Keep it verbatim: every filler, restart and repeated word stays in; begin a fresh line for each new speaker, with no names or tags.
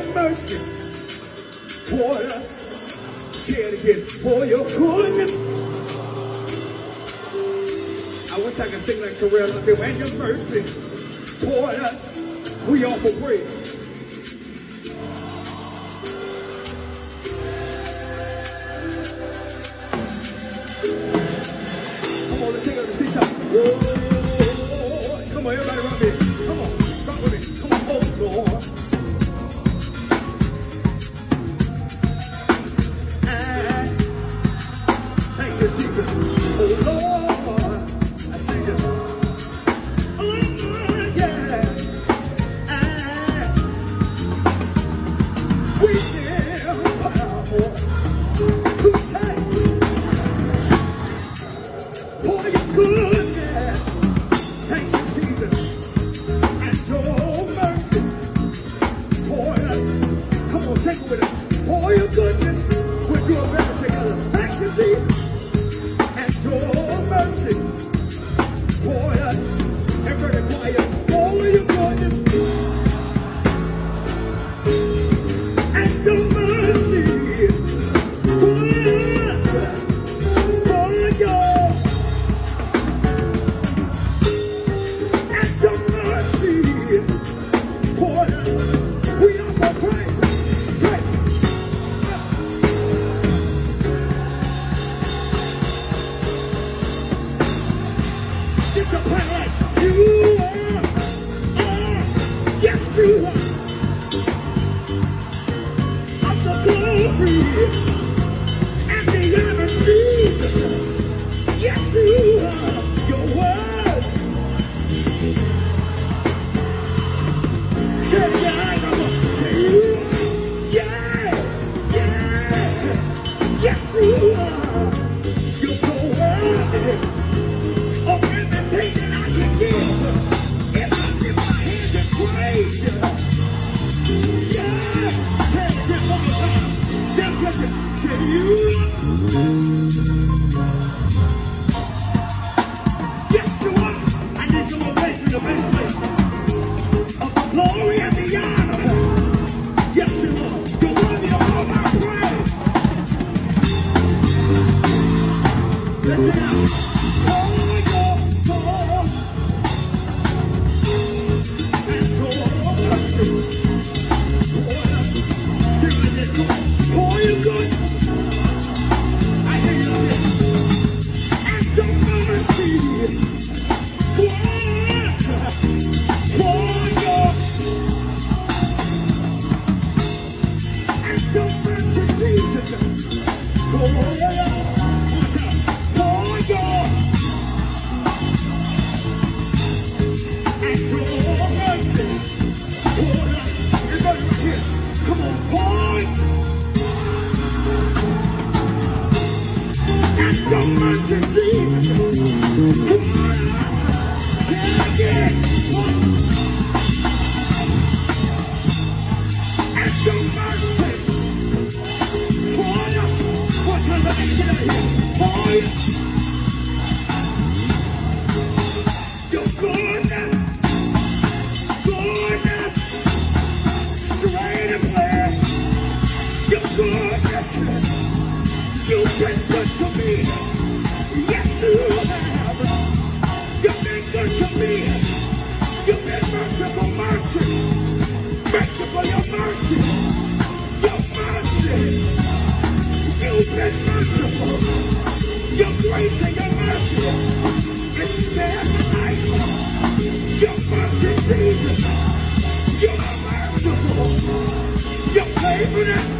mercy toward us. Say it again. For your goodness. I wish I could sing like Terrell up there. And your mercy toward us. We offer praise. Come on, let's take out the seat top. Come on, everybody around me. Come on, start with me. Come on, oh Lord. And thank you, Jesus. Oh Lord, I thank you. Oh yeah. And we feel powerful to say for your goodness. Thank you, Jesus. And your mercy toward us. Come on, take it with us. For your goodness, we'll do a better together. Thank you, Jesus. And your mercy toward us. Everybody quiet. For your goodness. And your mercy toward us. For your and your mercy toward us. We offer praise. Praise. It's a prayer like you are, are, yes you are, of the glory and the honor of Jesus. Yes you are, your word. Say yeah, say you are, yeah, yeah, yes you are, you're so worthy of everything that I can give. If I lift my hands and praise you, yeah, hey, just one more time, just listen, say you are, yes you are, I need some more praise in the best place, of the glory and the honor, yes you are, you're worthy of all my praise. Let it out. Oh, your Lord, and your mercy toward us. Sing with this, come on. For your good, I hear you like this. And your mercy toward us. For your and your mercy, Jesus, toward us. For your and your mercy toward us. Everybody right here. Come on, point. And your mercy, Jesus, toward us. Say it again. And your mercy toward us. One time, let me get out here. Point. Your goodness, goodness, straight and clear. Your goodness, you've been good to me. Yes, you have. You've been good to me. You've been merciful, mercy. Merciful, your mercy. Your mercy. You've been merciful. Your grace and your mercy. It's there tonight. Your mercy, Jesus. You're merciful. Your faithfulness.